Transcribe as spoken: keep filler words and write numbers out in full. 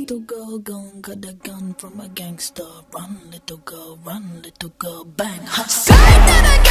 Little girl gone, got a gun from a gangster. Run, little girl, run, little girl, bang. Ha. Say that again.